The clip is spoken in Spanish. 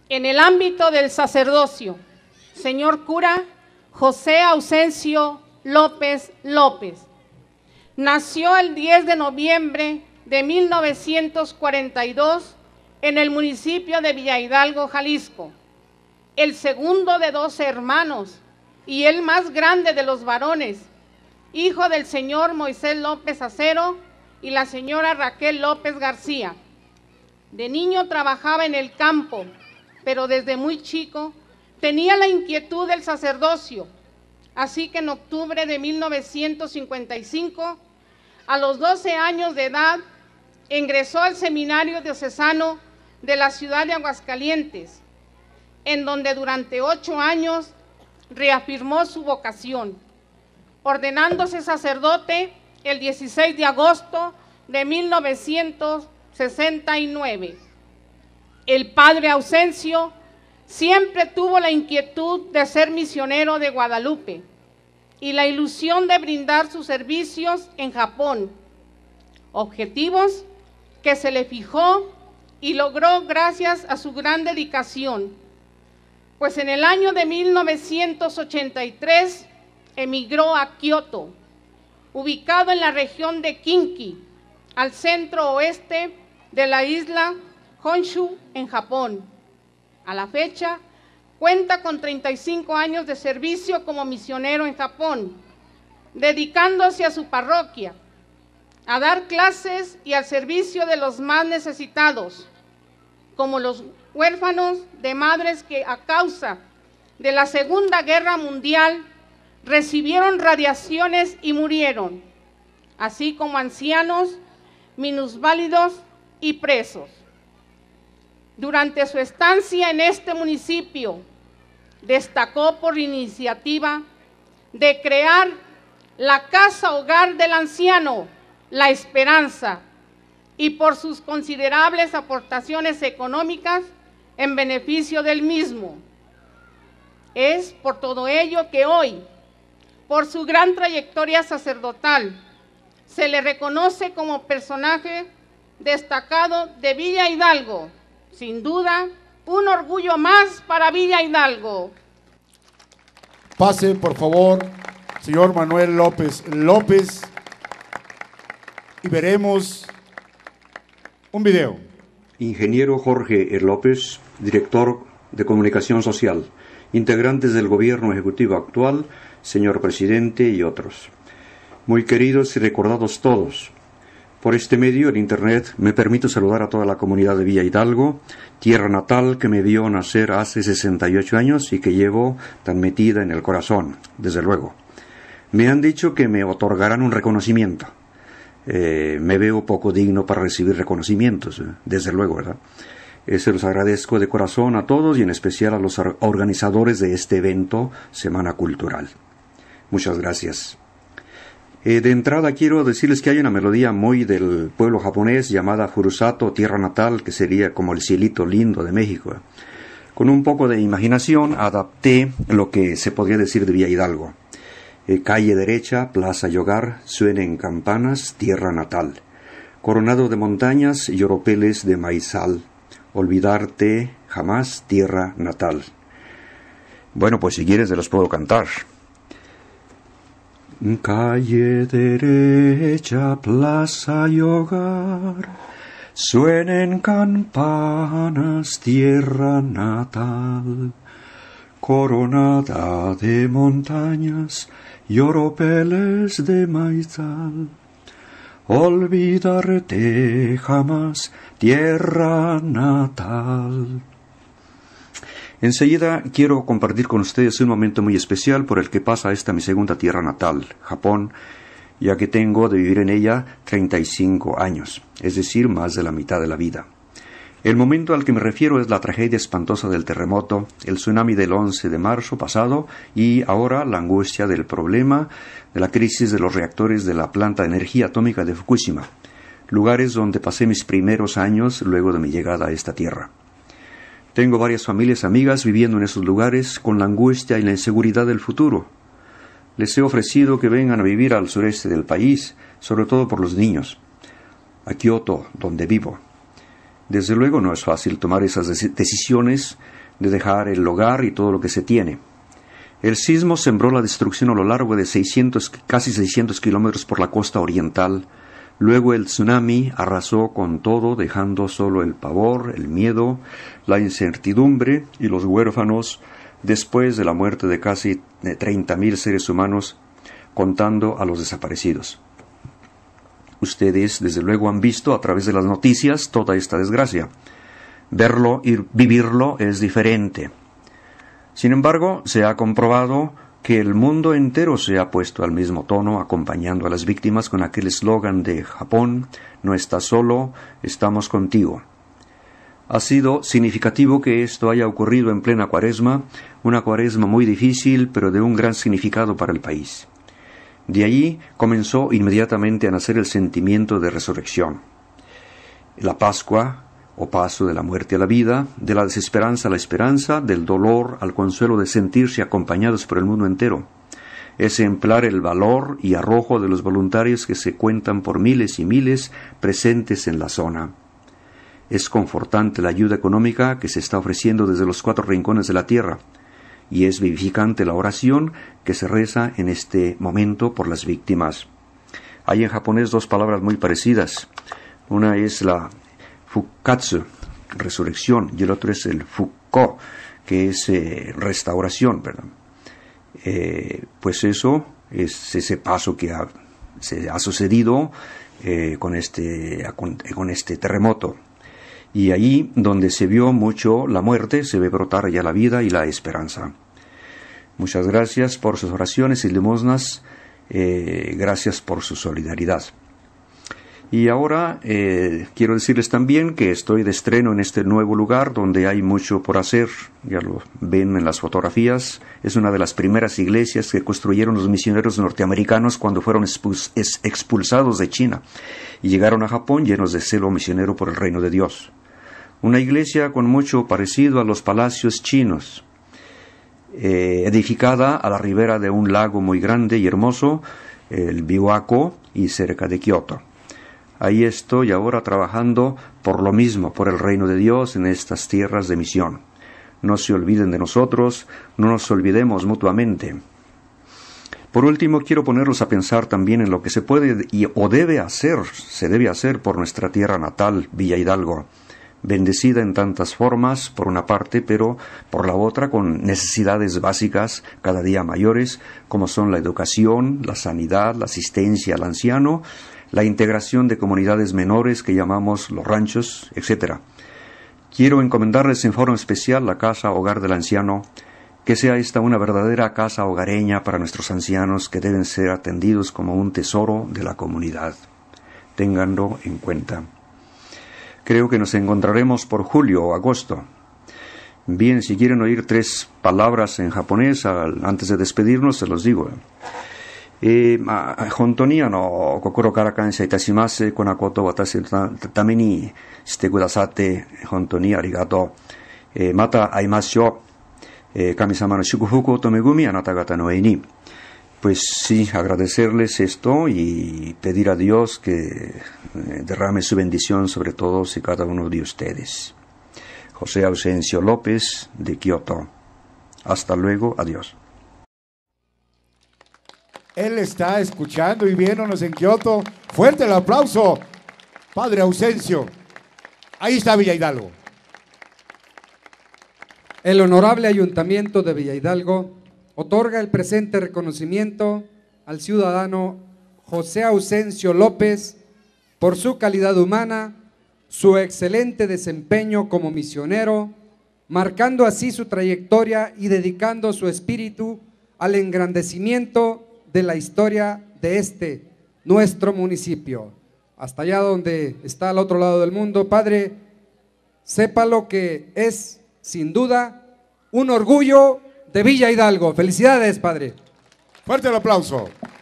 En el ámbito del sacerdocio, señor cura José Ausencio López López. Nació el 10 de noviembre de 1942 en el municipio de Villa Hidalgo, Jalisco, el segundo de 12 hermanos y el más grande de los varones, hijo del señor Moisés López Acero y la señora Raquel López García. De niño trabajaba en el campo, pero desde muy chico tenía la inquietud del sacerdocio, así que en octubre de 1955, a los 12 años de edad, ingresó al seminario diocesano de la ciudad de Aguascalientes, en donde durante 8 años reafirmó su vocación, ordenándose sacerdote el 16 de agosto de 1969. El padre Ausencio siempre tuvo la inquietud de ser misionero de Guadalupe y la ilusión de brindar sus servicios en Japón, objetivos que se le fijó y logró gracias a su gran dedicación, pues en el año de 1983 emigró a Kioto, ubicado en la región de Kinki, al centro oeste de la isla Honshu, en Japón. A la fecha, cuenta con 35 años de servicio como misionero en Japón, dedicándose a su parroquia, a dar clases y al servicio de los más necesitados, como los huérfanos de madres que a causa de la Segunda Guerra Mundial recibieron radiaciones y murieron, así como ancianos, minusválidos y presos. Durante su estancia en este municipio, destacó por la iniciativa de crear la Casa Hogar del Anciano, La Esperanza, y por sus considerables aportaciones económicas en beneficio del mismo. Es por todo ello que hoy, por su gran trayectoria sacerdotal, se le reconoce como personaje destacado de Villa Hidalgo. Sin duda, un orgullo más para Villa Hidalgo. Pase, por favor, señor Manuel López López, y veremos un video. Ingeniero Jorge E. López, director de Comunicación Social, integrantes del Gobierno Ejecutivo actual, señor presidente y otros. Muy queridos y recordados todos, por este medio, en Internet, me permito saludar a toda la comunidad de Villa Hidalgo, tierra natal que me vio nacer hace 68 años y que llevo tan metida en el corazón, desde luego. Me han dicho que me otorgarán un reconocimiento. Me veo poco digno para recibir reconocimientos, desde luego, ¿verdad? Se los agradezco de corazón a todos y en especial a los organizadores de este evento, Semana Cultural. Muchas gracias. De entrada quiero decirles que hay una melodía muy del pueblo japonés llamada Furusato, tierra natal, que sería como el cielito lindo de México. Con un poco de imaginación adapté lo que se podría decir de Villa Hidalgo. Calle derecha, plaza y hogar, suenen campanas, tierra natal. Coronado de montañas y oropeles de maizal. Olvidarte jamás, tierra natal. Bueno, pues si quieres te los puedo cantar. Calle derecha, plaza y hogar, suenen campanas, tierra natal, coronada de montañas y oropeles de maizal. Olvidarte jamás, tierra natal. Enseguida quiero compartir con ustedes un momento muy especial por el que pasa esta mi segunda tierra natal, Japón, ya que tengo de vivir en ella 35 años, es decir, más de la mitad de la vida. El momento al que me refiero es la tragedia espantosa del terremoto, el tsunami del 11 de marzo pasado y ahora la angustia del problema de la crisis de los reactores de la planta de energía atómica de Fukushima, lugares donde pasé mis primeros años luego de mi llegada a esta tierra. Tengo varias familias amigas viviendo en esos lugares con la angustia y la inseguridad del futuro. Les he ofrecido que vengan a vivir al sureste del país, sobre todo por los niños, a Kioto, donde vivo. Desde luego no es fácil tomar esas decisiones de dejar el hogar y todo lo que se tiene. El sismo sembró la destrucción a lo largo de casi 600 kilómetros por la costa oriental. Luego el tsunami arrasó con todo, dejando solo el pavor, el miedo, la incertidumbre y los huérfanos después de la muerte de casi 30.000 seres humanos, contando a los desaparecidos. Ustedes, desde luego, han visto a través de las noticias toda esta desgracia. Verlo y vivirlo es diferente. Sin embargo, se ha comprobado que el mundo entero se ha puesto al mismo tono, acompañando a las víctimas con aquel eslogan de Japón: no estás solo, estamos contigo. Ha sido significativo que esto haya ocurrido en plena Cuaresma, una Cuaresma muy difícil, pero de un gran significado para el país. De allí comenzó inmediatamente a nacer el sentimiento de resurrección. La Pascua, o paso de la muerte a la vida, de la desesperanza a la esperanza, del dolor al consuelo de sentirse acompañados por el mundo entero. Es ejemplar el valor y arrojo de los voluntarios que se cuentan por miles y miles presentes en la zona. Es confortante la ayuda económica que se está ofreciendo desde los 4 rincones de la tierra, y es vivificante la oración que se reza en este momento por las víctimas. Hay en japonés 2 palabras muy parecidas. Una es la Fukkatsu, resurrección, y el otro es el Fukko, que es restauración, ¿verdad? Pues eso es ese paso que se ha sucedido con este terremoto. Y allí donde se vio mucho la muerte, se ve brotar ya la vida y la esperanza. Muchas gracias por sus oraciones y limosnas, gracias por su solidaridad. Y ahora quiero decirles también que estoy de estreno en este nuevo lugar donde hay mucho por hacer. Ya lo ven en las fotografías. Es una de las primeras iglesias que construyeron los misioneros norteamericanos cuando fueron expulsados de China y llegaron a Japón llenos de celo misionero por el reino de Dios. Una iglesia con mucho parecido a los palacios chinos, edificada a la ribera de un lago muy grande y hermoso, el Biwako, y cerca de Kioto. Ahí estoy ahora trabajando por lo mismo, por el reino de Dios en estas tierras de misión. No se olviden de nosotros, no nos olvidemos mutuamente. Por último, quiero ponerlos a pensar también en lo que se puede se debe hacer por nuestra tierra natal, Villa Hidalgo, bendecida en tantas formas, por una parte, pero por la otra con necesidades básicas cada día mayores, como son la educación, la sanidad, la asistencia al anciano, la integración de comunidades menores que llamamos los ranchos, etc. Quiero encomendarles en forma especial la Casa Hogar del Anciano, que sea esta una verdadera casa hogareña para nuestros ancianos que deben ser atendidos como un tesoro de la comunidad. Ténganlo en cuenta. Creo que nos encontraremos por julio o agosto. Bien, si quieren oír 3 palabras en japonés antes de despedirnos, se los digo. 本当に心から感謝いたします。このことを私のためにしてくださって本当にありがとう。また会いましょう。神様の祝福と恵みあなた方の上に。Pues sí, agradecerles esto y pedir a Dios que derrame su bendición sobre todos y cada uno de ustedes. José Ausencio López, de Kioto. Hasta luego, adiós. Él está escuchando y viéndonos en Kioto. Fuerte el aplauso, Padre Ausencio. Ahí está Villa Hidalgo. El Honorable Ayuntamiento de Villa Hidalgo otorga el presente reconocimiento al ciudadano José Ausencio López por su calidad humana, su excelente desempeño como misionero, marcando así su trayectoria y dedicando su espíritu al engrandecimiento de la historia de nuestro municipio. Hasta allá donde está al otro lado del mundo, Padre, sepa lo que es, sin duda, un orgullo de Villa Hidalgo. Felicidades, Padre. Fuerte el aplauso.